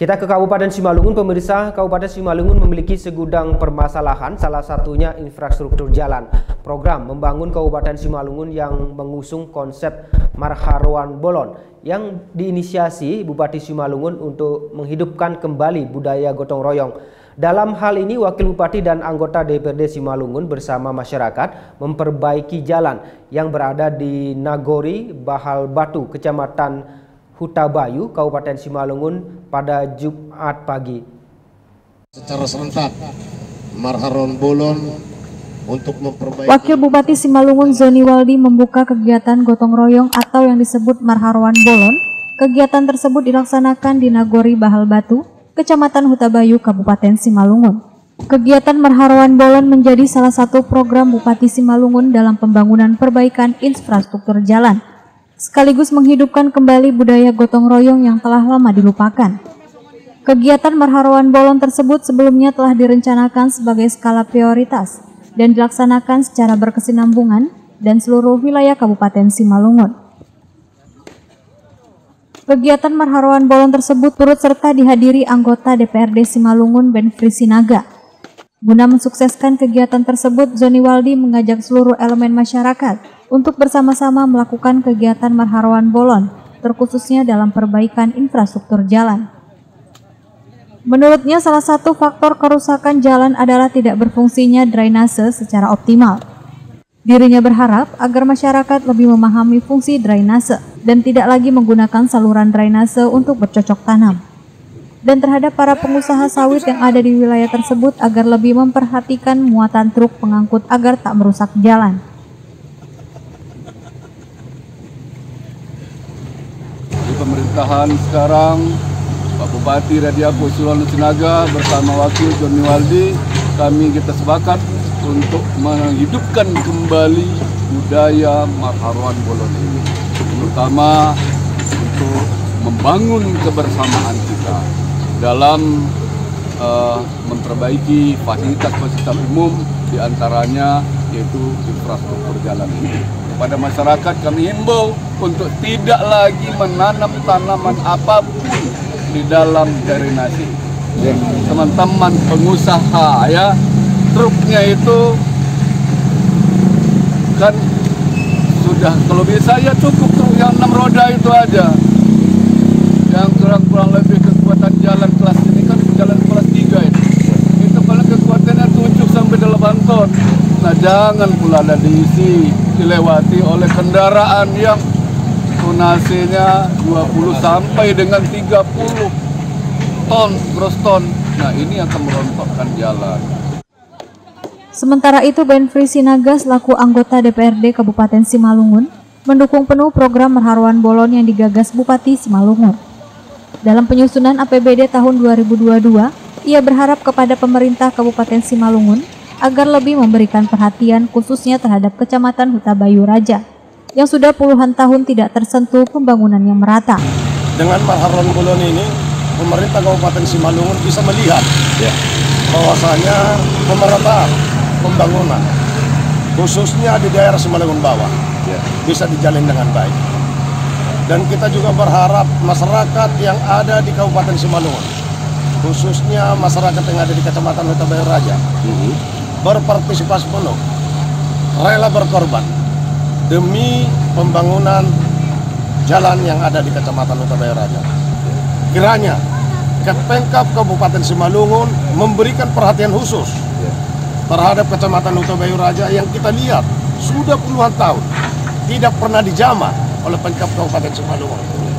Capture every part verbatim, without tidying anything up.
Kita ke Kabupaten Simalungun, pemirsa. Kabupaten Simalungun memiliki segudang permasalahan, salah satunya infrastruktur jalan. Program membangun Kabupaten Simalungun yang mengusung konsep Marharuan Bolon yang diinisiasi Bupati Simalungun untuk menghidupkan kembali budaya gotong royong. Dalam hal ini, Wakil Bupati dan anggota D P R D Simalungun bersama masyarakat memperbaiki jalan yang berada di Nagori, Bahal Batu, Kecamatan Hutabayu, Kabupaten Simalungun pada Jumat pagi. Secara serentak, Marharuan Bolon untuk memperbaiki. Wakil Bupati Simalungun Zoni Waldi membuka kegiatan gotong royong atau yang disebut Marharuan Bolon. Kegiatan tersebut dilaksanakan di Nagori, Bahal Batu, Kecamatan Hutabayu, Kabupaten Simalungun. Kegiatan Marharuan Bolon menjadi salah satu program Bupati Simalungun dalam pembangunan perbaikan infrastruktur jalan, sekaligus menghidupkan kembali budaya gotong royong yang telah lama dilupakan. Kegiatan Marharuan Bolon tersebut sebelumnya telah direncanakan sebagai skala prioritas dan dilaksanakan secara berkesinambungan dan seluruh wilayah Kabupaten Simalungun. Kegiatan Marharuan Bolon tersebut turut serta dihadiri anggota D P R D Simalungun Benfri Sinaga. Guna mensukseskan kegiatan tersebut, Zoni Waldi mengajak seluruh elemen masyarakat untuk bersama-sama melakukan kegiatan Marharuan Bolon, terkhususnya dalam perbaikan infrastruktur jalan. Menurutnya, salah satu faktor kerusakan jalan adalah tidak berfungsinya drainase secara optimal. Dirinya berharap agar masyarakat lebih memahami fungsi drainase dan tidak lagi menggunakan saluran drainase untuk bercocok tanam. Dan terhadap para pengusaha sawit yang ada di wilayah tersebut agar lebih memperhatikan muatan truk pengangkut agar tak merusak jalan. Di pemerintahan sekarang, Pak Bupati Radiaku Sulawesi Sinaga bersama Wakil Zoni Waldi, kami kita sepakat untuk menghidupkan kembali budaya Marharuan Bolon ini, terutama untuk membangun kebersamaan kita dalam uh, memperbaiki fasilitas-fasilitas umum, diantaranya yaitu infrastruktur jalan ini. Kepada masyarakat kami himbau untuk tidak lagi menanam tanaman apapun di dalam drainase. Teman-teman pengusaha ya, truknya itu kan sudah, kalau bisa ya cukup truk yang enam roda itu aja, yang kurang-kurang lebih kekuatan jalan kelas ini kan jalan kelas tiga ini, itu paling kekuatannya tujuh sampai delapan ton. Nah, jangan pula ada diisi dilewati oleh kendaraan yang tonasenya dua puluh sampai dengan tiga puluh ton gross ton. Nah, ini akan merontokkan jalan. Sementara itu, Benfri Sinaga selaku anggota D P R D Kabupaten Simalungun mendukung penuh program Marharuan Bolon yang digagas Bupati Simalungun. Dalam penyusunan A P B D tahun dua ribu dua puluh dua, ia berharap kepada pemerintah Kabupaten Simalungun agar lebih memberikan perhatian khususnya terhadap Kecamatan Hutabayu Raja yang sudah puluhan tahun tidak tersentuh pembangunan yang merata. Dengan Marharuan Bolon ini, pemerintah Kabupaten Simalungun bisa melihat ya, bahwasanya pemerataan pembangunan khususnya di daerah Simalungun bawah ya, bisa dijalin dengan baik. Dan kita juga berharap masyarakat yang ada di Kabupaten Simalungun, khususnya masyarakat yang ada di Kecamatan Hutabayu Raja, uh-huh. berpartisipasi penuh, rela berkorban demi pembangunan jalan yang ada di Kecamatan Hutabayu Raja. Kiranya Ketpengkap Kabupaten Simalungun memberikan perhatian khusus terhadap Kecamatan Hutabayu Raja yang kita lihat sudah puluhan tahun tidak pernah dijamah oleh Pemkab Kabupaten Simalungun.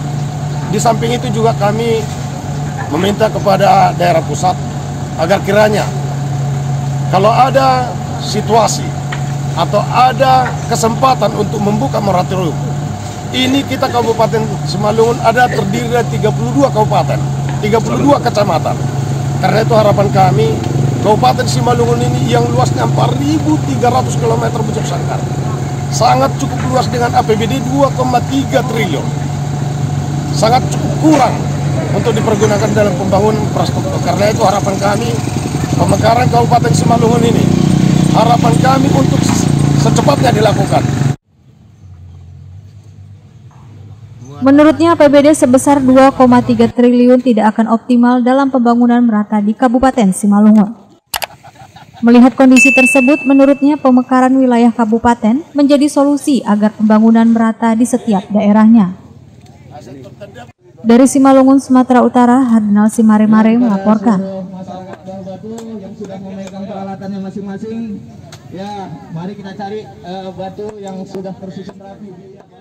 Di samping itu juga kami meminta kepada daerah pusat agar kiranya kalau ada situasi atau ada kesempatan untuk membuka moratorium, ini kita Kabupaten Simalungun ada terdiri dari tiga puluh dua kabupaten, tiga puluh dua kecamatan. Karena itu harapan kami Kabupaten Simalungun ini yang luasnya empat ribu tiga ratus kilometer bujur sangkar, sangat cukup luas dengan A P B D dua koma tiga triliun. Sangat cukup kurang untuk dipergunakan dalam pembangunan infrastruktur. Karena itu harapan kami, pemekaran Kabupaten Simalungun ini, harapan kami untuk secepatnya dilakukan. Menurutnya A P B D sebesar dua koma tiga triliun tidak akan optimal dalam pembangunan merata di Kabupaten Simalungun. Melihat kondisi tersebut, menurutnya pemekaran wilayah kabupaten menjadi solusi agar pembangunan merata di setiap daerahnya. Dari Simalungun, Sumatera Utara, Hardinal Simaremare melaporkan. Masyarakat Batu yang sudah memegang peralatannya masing-masing, ya mari kita cari uh, batu yang sudah tersusun rapi.